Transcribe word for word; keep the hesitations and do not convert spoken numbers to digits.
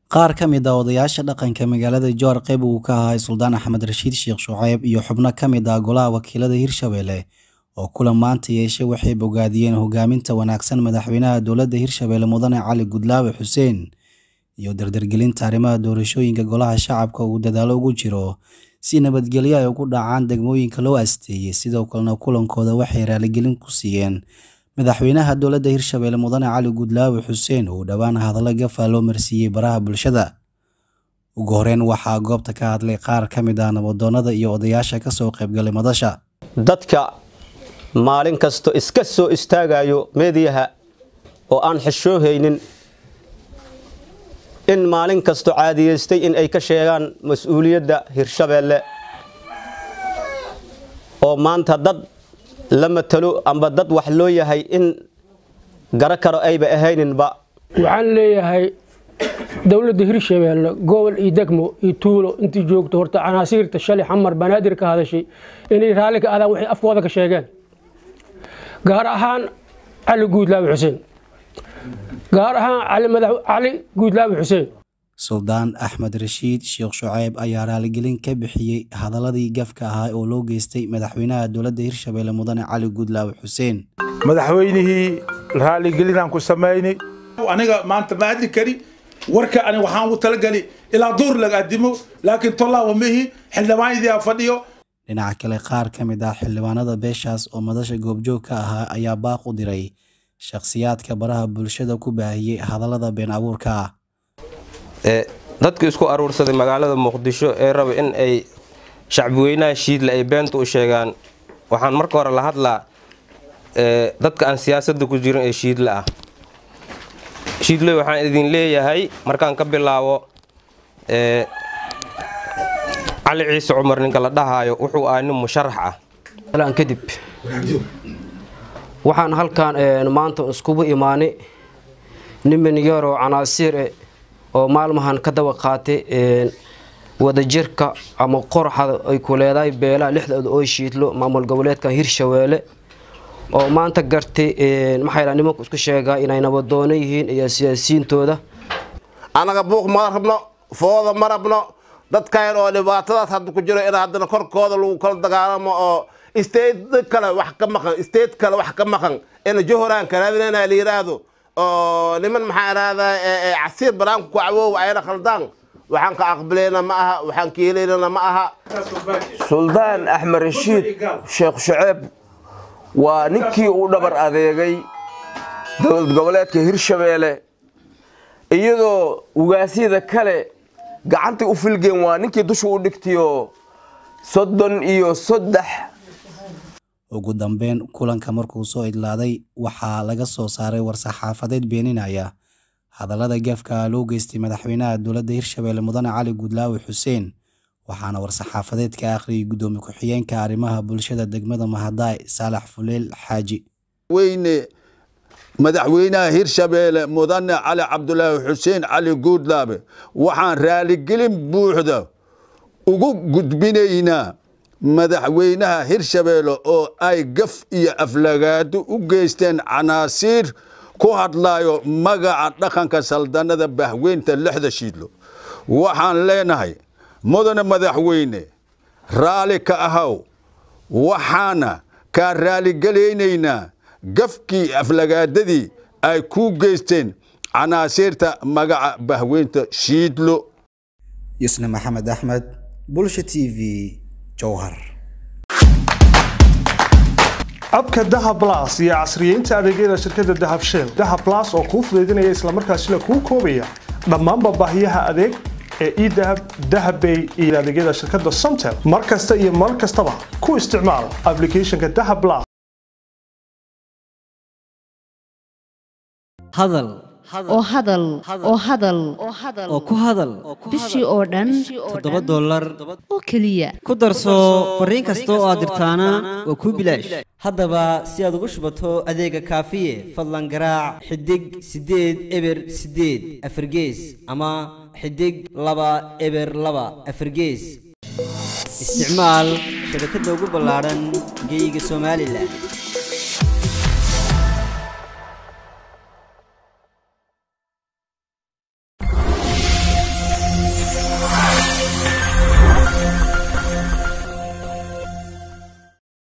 qaar ka mid ah odayaasha dhaqanka magaalada Jowhar qayb uu ka ahaa Suldaan Axmed Rashiid Sheekh Shucayb iyo xubno ka mid ah golaha wakiilada Hirshabelle oo kulan maanta yeeshay waxay bogaadiyeen hogaaminta wanaagsan madaxweynaha dowladda Hirshabelle Mudane Cali Gudlaawe Xuseen iyo dardargelinta arrimaha doorashooyinka golaha shacabka uu dadaalo ugu jiro si nabadgelyo ay ugu dhacaan degmooyinka loo asteeyay sidoo kalena kulankooda waxay raaligelin ku siiyeen madaxweynaha dowladda Hirshabelle Mudane Cali Gudlaawe Xuseen oo dhawaan hadallo gafa loo marsiiyay baraha bulshada ugu horeen waxaa goobta ka hadlay qaar ka mid ah nabadoonnada iyo odayaasha ka soo qayb galay madasha dadka maalin kasto iska soo istaagayo meediyaha oo aan xishoohaynin in maalin kasto caadiyeystay in ay ka sheegaan mas'uuliyadda Hirshabelle oo maanta dad lama talo amba dad wax loo yahay in gara karo ayba ahayninba waxaan leeyahay dawladda Hirshabelle gobol iyo degmo iyo tuulo intii joogto horta canaasiirta shalay xamar banaadir ka hadashay inay raali ka aadaan wixii afkooda ka sheegeen gaar ahaan Cali Gudlaawe Xuseen gaar ahaan Cali madax Cali Gudlaawe Xuseen Suldaan Axmed Rashiid Sheekh Shucayb ayaa raaligelin ka bixiyay hadaladii gafka ahaa oo loo geystay madaxweynaha dowladda Hirshabelle Mudane Cali Gudlaawe Xuseen madaxweynihii raaligelin aan ku sameeyay aniga maanta ma hadli kari warka aniga waxaan u talagalay ilaa door laga adimo laakiin tolaa wamihi xildhibaanadii fadhiyo dhinaca kale qaar ka mid ah xildhibaanada beeshaas oo madasha goobjoog ka ahaa ayaa baaq u diray shakhsiyaadka baraha bulshada ku baahiyay hadallada been abuurka ah ee dadku isku aruursaday magaalada Muqdisho ee raba in ay shacbiyeynaha shiidla ay beenta u sheegaan waxaan marka hore la hadlaa ee dadka aan siyaasadda ku jirin ee shiidla ah shiidla waxaan idin leeyahay markaan ka bilaabo ee علي عيسى عمر ninka la dhahayo wuxuu ahaa nin musharax ah lan kadib waxaan halkaan maanta iskugu iimaanay niman yaro canaasiir oo maalmahan ka daba qaatay wada jirka ama qorxada ay ku leedahay beelaha lixda oo shiidlo maamul goboleedka Hirshabelle oo maanta gartay maxay la nimanku isku sheegaa inay nabadoon yihiin iyo siyaasiyiintooda anaga buuq ma rabno fooda ma rabno dadkaan oo dhibaatadaas hadda ku jiro in hadana korkooda lagu kala dagaalamo oo state kale wax ka maqan state kale wax ka maqan in Jowhar ka raadinayna la yiraahdo oo niman maxaa raada casiir baraanku ku cawow ayna khaldaan waxaan ka aqbaleena ma aha waxaan kiileena ma aha Suldaan Axmed Rashiid Sheekh Shucayb waa ninkii uu dhabar adeegay dowlad goboleedka Hirshabelle iyadoo ugaasida kale gacantii u filgeen waa ninkii dusha u dhigtiyo soddon iyo saddex ugu dambeyn kulanka markuu soo idlaaday waxaa laga soo saaray war-saxaafadeed beeninaya hadallada gafka loo geystay madaxweynaha dowladda Hirshabelle Mudane Cali Gudlaawe Xuseen waxaana war-saxaafadeed ka akhriyay gudoomiye ku-xigeenka arrimaha bulshada degmada Mahadaay Saalax Fuleel Xaaji weyne madaxweynaha Hirshabelle Mudane Cali Cabdulaahi Xuseen Cali Gudlaawe waxaan raaligelin buuxda ugu gudbinaynaa madaxweynaha Hirshabelle oo ay gaf iyo aflagaado u geysteen canaasiir ku hadlayo magaca dhaqanka saldanada bahweynta lixda shiidlo waxaan leenahay mudane madaxweyne raali ka ahaw waxaana ka raaligeleynaa gafkii aflagaadadii ay ku geysteen canaasiirta magaca bahweynta shiidlo Yusna Maxamed Axmed Bulsha T V Jowhar abka Dahab Plus iyo casriyeynta adeegyada shirkadda Dahab Shell Dahab Plus oo ku fududeynaya isla markaasina ku koobaya dhammaan baahiyaha adeeg ee e-Dahab Dahabbay iyo adeegyada shirkadda Somtel markasta iyo mar kastaba ku isticmaal applicationka Dahab Plus hadal oo hadal oo hadal oo ku hadal bishii oo dhan toddoba dollar oo kaliya ku darso fariin kasta oo aad dirtaana waa ku bilaash haddaba si aad ugu shubato adeega kaafiye fadlan garaac xidig sideed eber sideed afargees ama xidig laba eber laba afargees isticmaal shabakadda ugu ballaaran geyga Soomaaliland